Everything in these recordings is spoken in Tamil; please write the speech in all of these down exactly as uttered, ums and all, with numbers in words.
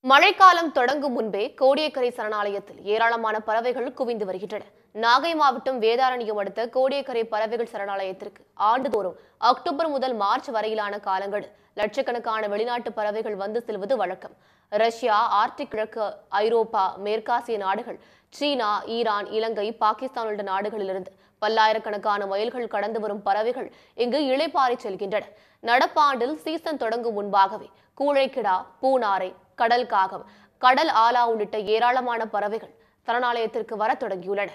மழைக்காலம் தொடங்கும் முன்பே கோடியக்கரை சரணாலயத்தில் ஏராளமான பறவைகள் குவிந்து வருகின்றன. நாகை மாவட்டம் வேதாரண்யம் அடுத்த கோடியக்கரை பறவைகள் சரணாலயத்திற்கு ஆண்டுதோறும் அக்டோபர் முதல் மார்ச் வரையிலான காலங்களில் லட்சக்கணக்கான வெளிநாட்டு பறவைகள் வந்து செல்வது வழக்கம். ரஷ்யா, ஆர்டிக் கிழக்கு ஐரோப்பா, மேற்காசிய நாடுகள், சீனா, ஈரான், இலங்கை, பாகிஸ்தான் உள்ளிட்ட நாடுகளிலிருந்து பல்லாயிரக்கணக்கான மைல்கள் கடந்து வரும் பறவைகள் இங்கு இளைப்பாறி செல்கின்றன. நடப்பாண்டில் சீசன் தொடங்கும் முன்பாகவே கூழைக்கிடா, பூனாரை, கடல் காகம், கடல் ஆலா உள்ளிட்ட ஏராளமான பறவைகள் சரணாலயத்திற்கு வர தொடங்கியுள்ளன.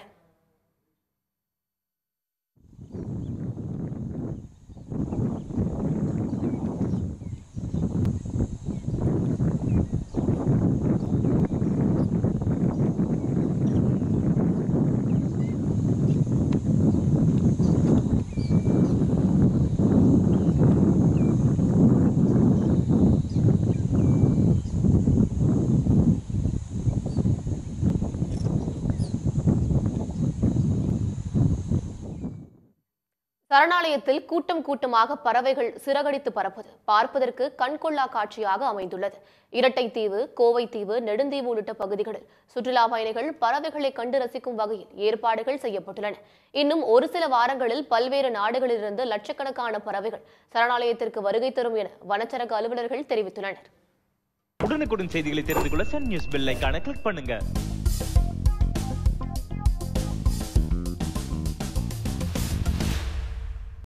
சரணாலயத்தில் கூட்டம் கூட்டமாக பறவைகள் சிறகடித்து பறப்பது பார்ப்பதற்கு கண்கொள்ளா காட்சியாக அமைந்துள்ளது. இரட்டைத்தீவு, கோவைத்தீவு, நெடுந்தீவு உள்ளிட்ட பகுதிகளில் சுற்றுலா பயணிகள் பறவைகளை கண்டு ரசிக்கும் வகையில் ஏற்பாடுகள் செய்யப்பட்டுள்ளன. இன்னும் ஒரு சில வாரங்களில் பல்வேறு நாடுகளிலிருந்து லட்சக்கணக்கான பறவைகள் சரணாலயத்திற்கு வருகை தரும் என வனச்சரக அலுவலர்கள் தெரிவித்துள்ளனர். உடனுக்குடன் செய்திகளை தெரிந்து கொள்ள சன் நியூஸ் பெல் ஐகானை கிளிக் பண்ணுங்க.